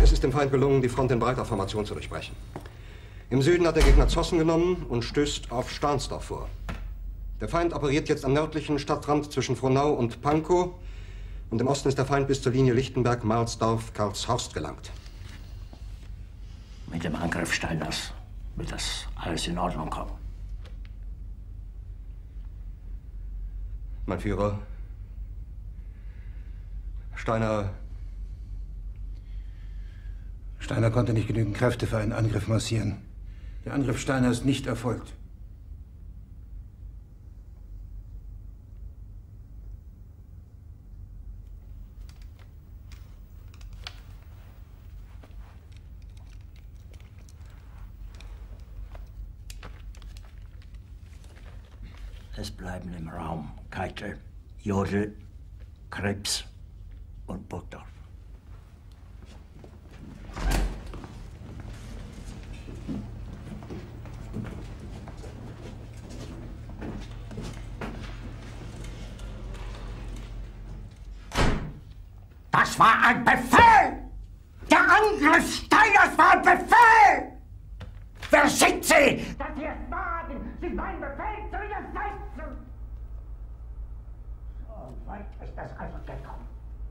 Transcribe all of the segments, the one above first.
Es ist dem Feind gelungen, die Front in breiter Formation zu durchbrechen. Im Süden hat der Gegner Zossen genommen und stößt auf Stahnsdorf vor. Der Feind operiert jetzt am nördlichen Stadtrand zwischen Frohnau und Pankow. Und im Osten ist der Feind bis zur Linie Lichtenberg-Marsdorf-Karlshorst gelangt. Mit dem Angriff Steiners wird das alles in Ordnung kommen. Mein Führer, Steiner konnte nicht genügend Kräfte für einen Angriff massieren. Der Angriff Steiner ist nicht erfolgt. Es bleiben im Raum Keitel, Jodl, Krebs und Burgdorf. Das war ein Befehl! Der Angriff Steiners war ein Befehl! Wer sind Sie, dass Sie es wagen, sich meinen Befehl zu widersetzen? So weit ist das also gekommen.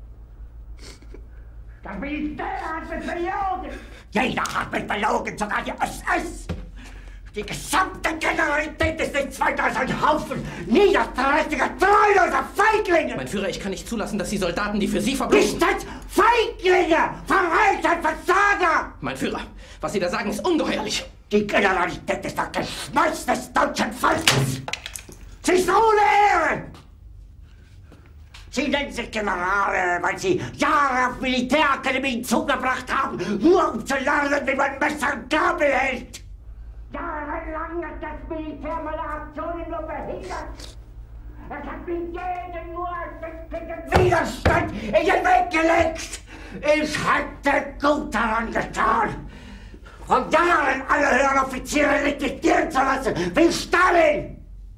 Das Militär hat mich belogen! Jeder hat mich belogen, sogar die SS! Die gesamte Generalität ist nichts weiter als ein Haufen niederträchtiger, treuloser Feiglinge! Mein Führer, ich kann nicht zulassen, dass die Soldaten, die für Sie verbringen... Nicht als Feiglinge! Verreiter, Versager! Mein Führer, was Sie da sagen, ist ungeheuerlich. Die Generalität ist das Geschmeiß des deutschen Volkes! Sie ist ohne Ehre! Sie nennen sich Generale, weil Sie Jahre auf Militärakademien zugebracht haben, nur um zu lernen, wie man Messer und Gabel hält! Jahrelang hat das Militär meine Aktionen nur behindert. Es hat mir jeden nur ersichtlichen Widerstand in den Weg gelegt. Ich hätte gut daran getan, von Jahren alle höheren Offiziere liquidieren zu lassen, wie Stalin.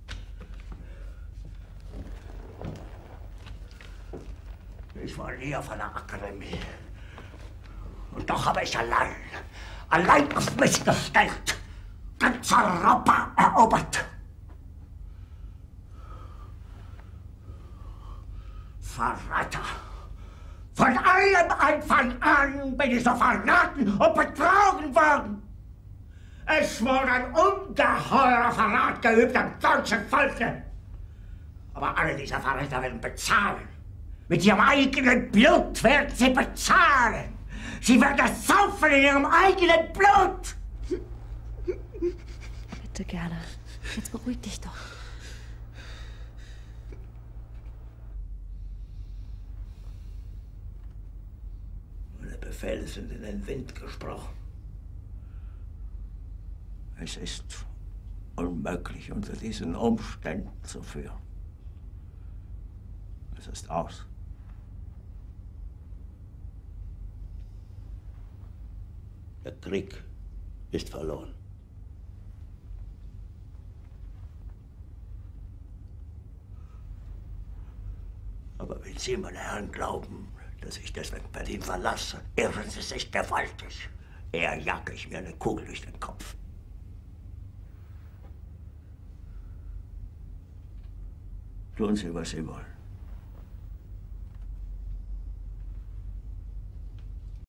Ich war nie auf einer Akademie. Und doch habe ich allein auf mich gestellt, ganz Europa erobert. Verräter! Von allem Anfang an bin ich so verraten und betrogen worden. Es wurde ein ungeheurer Verrat geübt am deutschen Volke. Aber alle diese Verräter werden bezahlen. Mit ihrem eigenen Blut werden sie bezahlen. Sie werden es saufen in ihrem eigenen Blut. Bitte gerne. Jetzt beruhig dich doch. Meine Befehle sind in den Wind gesprochen. Es ist unmöglich, unter diesen Umständen zu führen. Es ist aus. Der Krieg ist verloren. Aber wenn Sie, meine Herren, glauben, dass ich deswegen Berlin verlasse, irren Sie sich gewaltig. Eher jage ich mir eine Kugel durch den Kopf. Tun Sie, was Sie wollen.